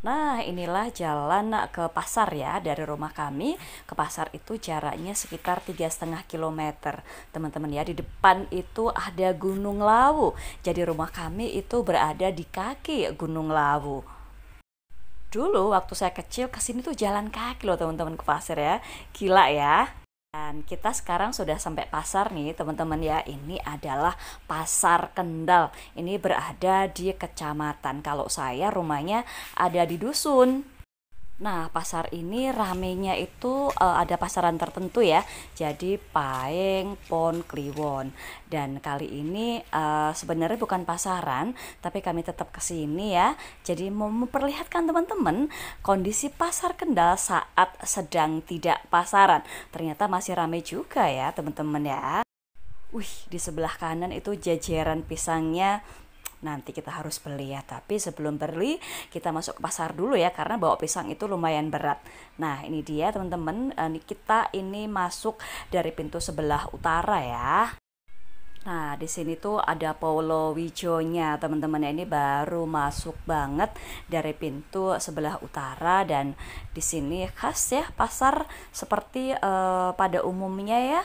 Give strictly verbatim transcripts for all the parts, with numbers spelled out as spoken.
Nah, inilah jalan ke pasar ya. Dari rumah kami ke pasar itu jaraknya sekitar tiga setengah kilometer. Teman-teman ya, di depan itu ada Gunung Lawu. Jadi rumah kami itu berada di kaki Gunung Lawu. Dulu waktu saya kecil kesini tuh jalan kaki loh teman-teman ke pasar ya. Gila ya. Dan kita sekarang sudah sampai pasar nih teman-teman ya. Ini adalah Pasar Kendal. Ini berada di kecamatan. Kalau saya rumahnya ada di dusun. Nah, pasar ini ramenya itu eh, ada pasaran tertentu ya. Jadi Paeng, Pon, Kliwon. Dan kali ini eh, sebenarnya bukan pasaran, tapi kami tetap ke sini ya. Jadi mau memperlihatkan teman-teman kondisi pasar Kendal saat sedang tidak pasaran. Ternyata masih ramai juga ya, teman-teman ya. Wih, di sebelah kanan itu jajaran pisangnya. Nanti kita harus beli ya, tapi sebelum beli kita masuk ke pasar dulu ya, karena bawa pisang itu lumayan berat. Nah, ini dia teman-teman, eh, kita ini masuk dari pintu sebelah utara ya. Nah, di sini tuh ada Polo Wijonya, teman-teman ya. Ini baru masuk banget dari pintu sebelah utara, dan di sini khas ya pasar seperti eh, pada umumnya ya.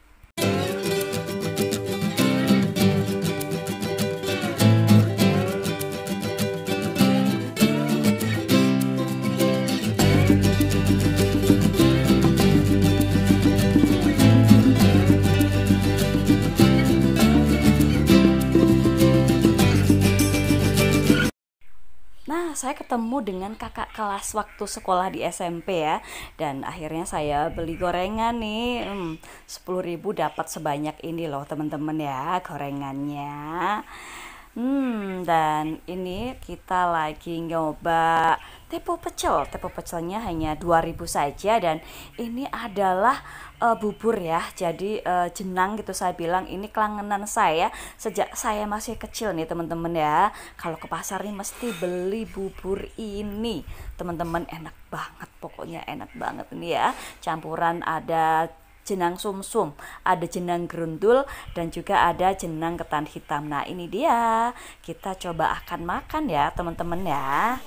Nah, saya ketemu dengan kakak kelas waktu sekolah di S M P ya. Dan akhirnya saya beli gorengan nih. Hmm, sepuluh ribu dapat sebanyak ini loh teman-teman ya gorengannya. Hmm, dan ini kita lagi nyoba tepo pecel. Tepo pecelnya hanya dua ribu saja, dan ini adalah eh, bubur ya. Jadi eh, jenang gitu, saya bilang ini kelangenan saya sejak saya masih kecil nih teman-teman ya. Kalau ke pasar nih mesti beli bubur ini. Teman-teman, enak banget, pokoknya enak banget ini ya. Campuran ada jenang sumsum, ada jenang gerundul, dan juga ada jenang ketan hitam. Nah, ini dia. Kita coba akan makan ya, teman-teman ya.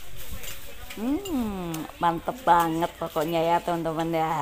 Hmm, mantep banget pokoknya ya, teman-teman ya.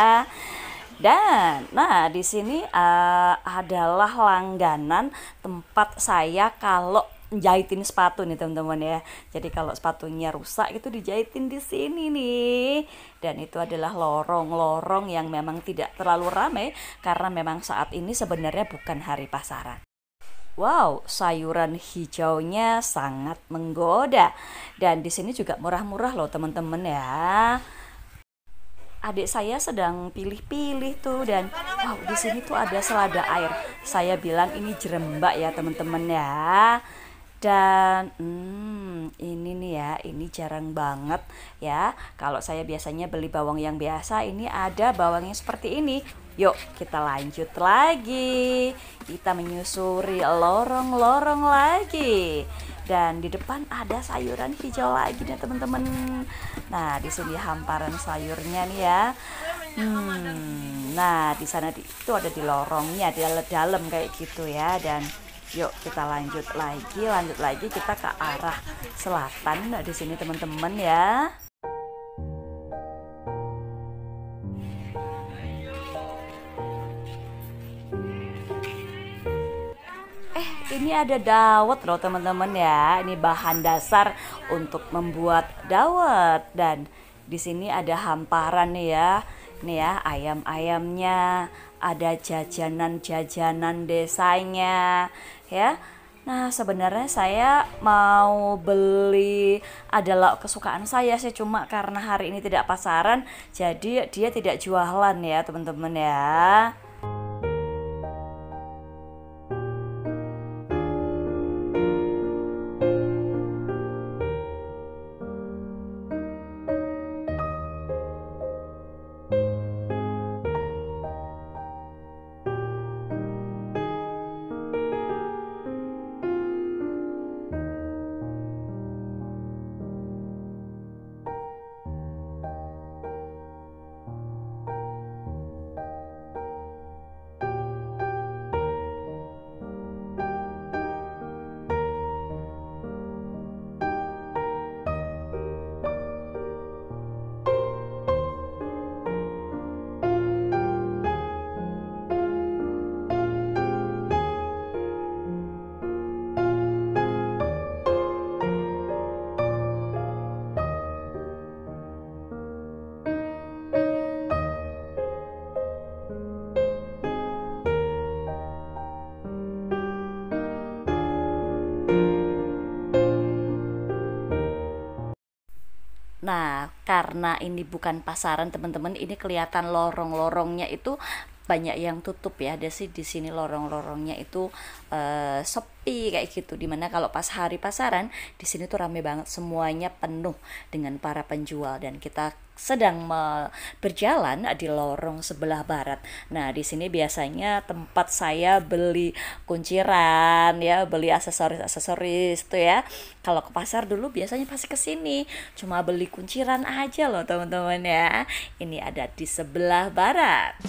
Dan, nah di sini eh, adalah langganan tempat saya kalau jahitin sepatu nih teman-teman ya. Jadi kalau sepatunya rusak itu dijahitin di sini nih. Dan itu adalah lorong-lorong yang memang tidak terlalu ramai karena memang saat ini sebenarnya bukan hari pasaran. Wow, sayuran hijaunya sangat menggoda. Dan di sini juga murah-murah loh teman-teman ya. Adik saya sedang pilih-pilih tuh, dan wow, di sini tuh ada selada air. Saya bilang ini jerembak ya teman-teman ya. Dan hmm, ini nih ya, ini jarang banget ya. Kalau saya biasanya beli bawang yang biasa, ini ada bawang yang seperti ini. Yuk kita lanjut lagi. Kita menyusuri lorong-lorong lagi. Dan di depan ada sayuran hijau lagi nih teman-teman. Nah, di sini hamparan sayurnya nih ya. Hmm, nah di sana di, itu ada di lorongnya, di dalam kayak gitu ya. Dan yuk kita lanjut lagi, lanjut lagi kita ke arah selatan. Nah, di sini teman-teman ya. Eh, ini ada dawet loh teman-teman ya. Ini bahan dasar untuk membuat dawet, dan di sini ada hamparan nih ya. Nih ya, ayam-ayamnya, ada jajanan-jajanan desanya ya. Nah, sebenarnya saya mau beli adalah kesukaan saya sih, cuma karena hari ini tidak pasaran, jadi dia tidak jualan ya, teman-teman ya. Nah, karena ini bukan pasaran teman-teman, ini kelihatan lorong-lorongnya itu banyak yang tutup ya. Ada sih di sini lorong-lorongnya itu eh, sepi kayak gitu. Dimana kalau pas hari pasaran di sini tuh rame banget, semuanya penuh dengan para penjual dan kita sedang me- berjalan di lorong sebelah barat. Nah, di sini biasanya tempat saya beli kunciran ya, beli aksesoris-aksesoris tuh ya. Kalau ke pasar dulu biasanya pasti ke sini, cuma beli kunciran aja loh teman-teman ya. Ini ada di sebelah barat.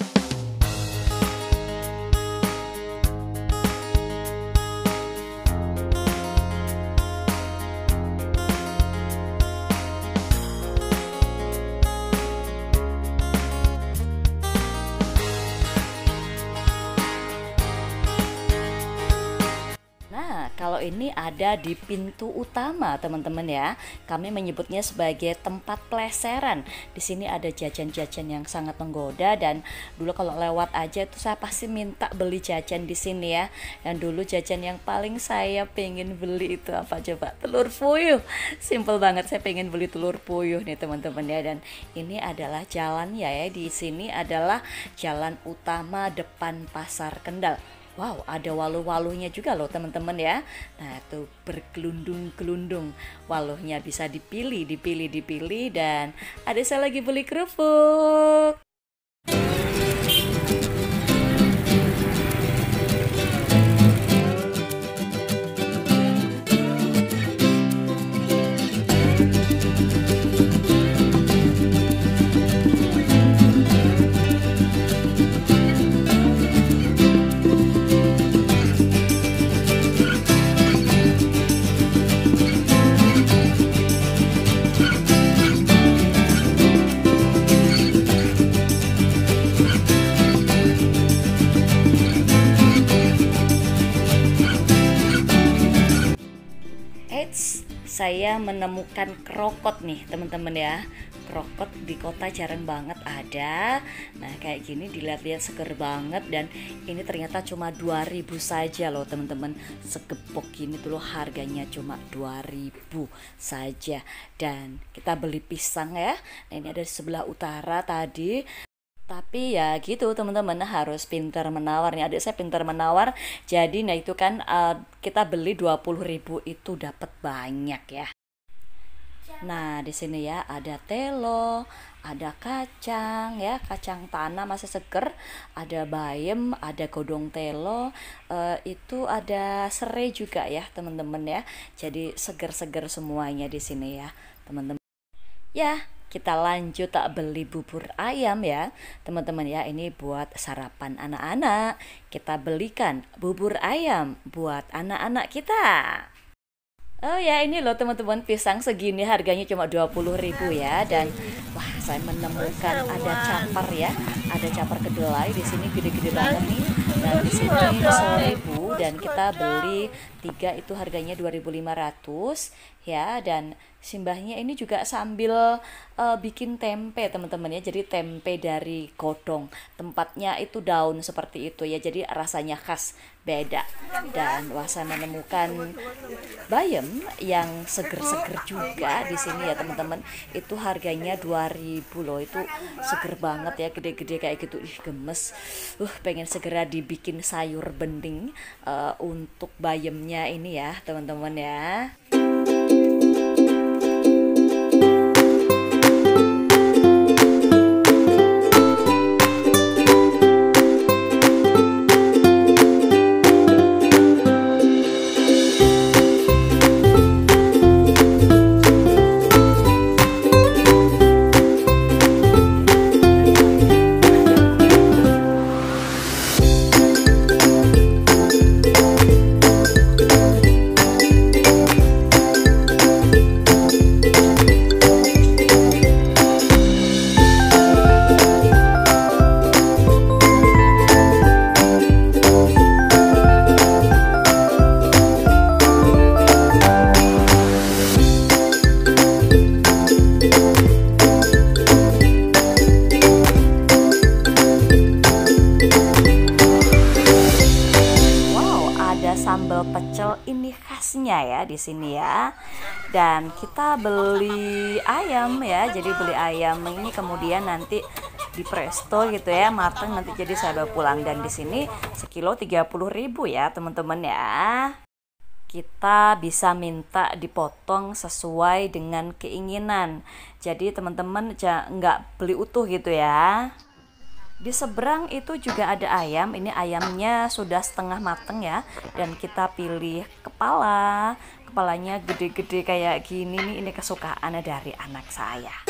Nah, kalau ini ada di pintu utama, teman-teman ya. Kami menyebutnya sebagai tempat pleseran. Di sini ada jajan-jajan yang sangat menggoda dan dulu kalau lewat aja itu saya pasti minta beli jajan di sini ya. Dan dulu jajan yang paling saya pengen beli itu apa coba? Telur puyuh. Simple banget, saya pengen beli telur puyuh nih teman-teman ya. Dan ini adalah jalan ya, ya. Di sini adalah jalan utama depan Pasar Kendal. Wow, ada waluh-waluhnya juga loh teman-teman ya. Nah, itu bergelundung-gelundung. Waluhnya bisa dipilih, dipilih, dipilih dan ada saya lagi beli kerupuk. Eits, saya menemukan krokot nih teman-teman ya. Krokot di kota jarang banget ada. Nah, kayak gini dilihat-lihat seger banget dan ini ternyata cuma dua ribu saja loh teman-teman. Segepok gini tuh loh harganya cuma dua ribu saja. Dan kita beli pisang ya. Nah, ini ada di sebelah utara tadi. Tapi ya gitu teman-teman, harus pintar menawar nih. Adik saya pintar menawar. Jadi nah itu kan uh, kita beli dua puluh ribu itu dapat banyak ya. Nah, di sini ya ada telo, ada kacang ya, kacang tanah masih seger, ada bayam, ada godong telo, eh, itu ada serai juga ya, teman-teman ya. Jadi seger-seger semuanya di sini ya, teman-teman. Ya, kita lanjut tak beli bubur ayam ya, teman-teman ya. Ini buat sarapan anak-anak. Kita belikan bubur ayam buat anak-anak kita. Oh ya, ini loh teman-teman, pisang segini harganya cuma dua puluh ribu ya. Dan wah, saya menemukan ada capar ya. Ada capar kedelai di sini gede-gede banget nih. Dan di sini seribu dan kita beli tiga itu harganya dua ribu lima ratus ya. Dan simbahnya ini juga sambil uh, bikin tempe teman-teman ya. Jadi tempe dari godong. Tempatnya itu daun seperti itu ya. Jadi rasanya khas, beda. Dan wah, saya menemukan bayam yang seger-seger juga di sini ya teman-teman. Itu harganya dua ribu loh. Itu seger banget ya, gede-gede kayak gitu. Ih, gemes. Uh, pengen segera dibikin sayur bening uh, untuk bayamnya ini ya, teman-teman ya. dagingnya ya di sini ya. Dan kita beli ayam ya, jadi beli ayam ini kemudian nanti di presto gitu ya, matang nanti jadi saya bawa pulang. Dan di sini sekilo tiga puluh ribu ya teman-teman ya. Kita bisa minta dipotong sesuai dengan keinginan. Jadi teman-teman nggak beli utuh gitu ya. Di seberang itu juga ada ayam. Ini ayamnya sudah setengah mateng ya. Dan kita pilih kepala. Kepalanya gede-gede kayak gini nih. Ini kesukaan dari anak saya.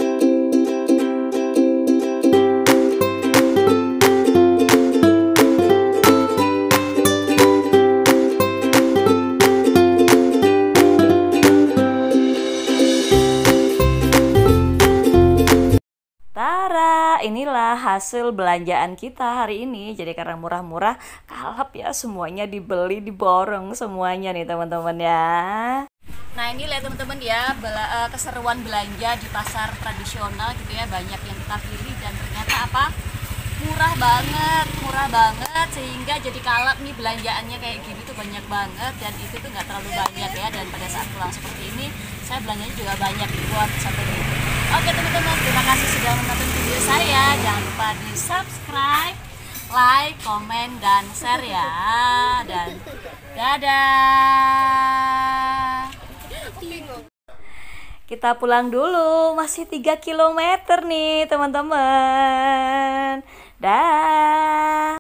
Tara, inilah hasil belanjaan kita hari ini. Jadi karena murah-murah, kalap ya, semuanya dibeli, diborong semuanya nih teman-teman ya. Nah ini lihat teman-teman ya, keseruan belanja di pasar tradisional gitu ya. Banyak yang kita pilih dan ternyata apa? Murah banget, murah banget, sehingga jadi kalap nih belanjaannya kayak gini tuh banyak banget. Dan itu tuh nggak terlalu banyak ya. Dan pada saat pulang seperti ini, saya belanjanya juga banyak buat satu minggu. Oke teman-teman, terima kasih sudah menonton video saya. Jangan lupa di subscribe, like, komen, dan share ya. Dan dadah. Kita pulang dulu, masih tiga kilometer nih teman-teman. Dah.